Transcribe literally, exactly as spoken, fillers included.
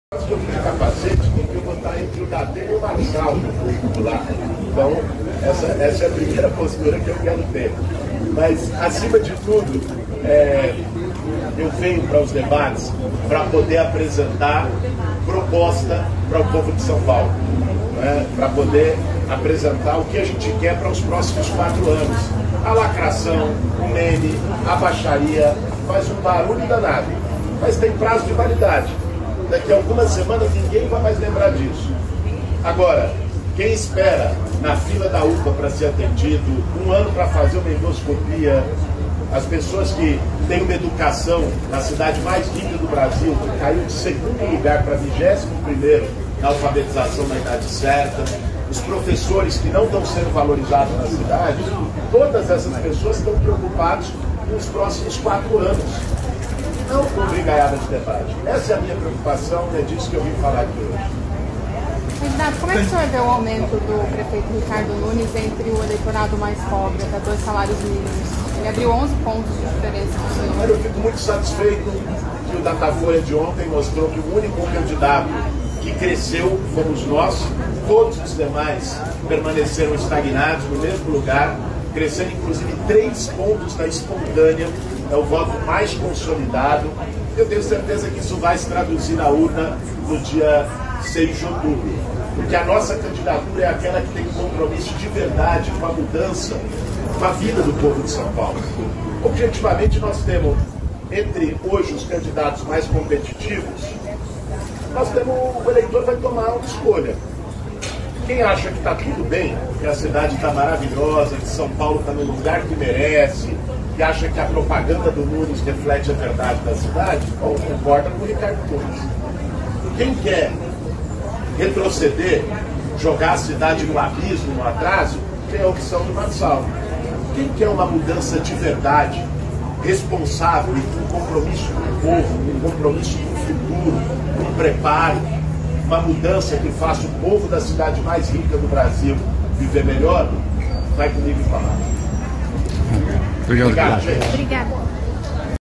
Se eu fiz capacete, porque eu vou estar entre o Datena e o Marçal no lá. Então, essa, essa é a primeira postura que eu quero ter. Mas, acima de tudo, é, eu venho para os debates para poder apresentar proposta para o povo de São Paulo. Né? Para poder apresentar o que a gente quer para os próximos quatro anos. A lacração, o meme, a baixaria, faz um barulho danado. Mas tem prazo de validade. Daqui a algumas semanas ninguém vai mais lembrar disso. Agora, quem espera na fila da U P A para ser atendido, um ano para fazer uma endoscopia, as pessoas que têm uma educação na cidade mais rica do Brasil, que caiu de segundo lugar para vigésimo primeiro na alfabetização na idade certa, os professores que não estão sendo valorizados na cidade, todas essas pessoas estão preocupadas com os próximos quatro anos. Não com brigaiada de debate. Essa é a minha preocupação e é disso que eu vim falar aqui hoje. Candidato, como é que o senhor vê o aumento do prefeito Ricardo Nunes entre o eleitorado mais pobre, até dois salários mínimos? Ele abriu onze pontos de diferença para o senhor. Eu fico muito satisfeito que o Datafolha de ontem mostrou que o único candidato que cresceu fomos nós, todos os demais permaneceram estagnados no mesmo lugar, crescendo inclusive três pontos da espontânea. É o voto mais consolidado. Eu tenho certeza que isso vai se traduzir na urna no dia seis de outubro. Porque a nossa candidatura é aquela que tem um compromisso de verdade com a mudança, com a vida do povo de São Paulo. Objetivamente, nós temos, entre hoje os candidatos mais competitivos, nós temos, o eleitor vai tomar uma escolha. Quem acha que está tudo bem, que a cidade está maravilhosa, que São Paulo está no lugar que merece, que acha que a propaganda do Nunes reflete a verdade da cidade, ou concorda com o Ricardo Nunes. Quem quer retroceder, jogar a cidade no abismo, no atraso, tem a opção do Marçal. Quem quer uma mudança de verdade, responsável e com compromisso com o povo, com compromisso com o futuro, com preparo, uma mudança que faça o povo da cidade mais rica do Brasil viver melhor, vai comigo falar. Obrigado. Obrigado, gente. Obrigada.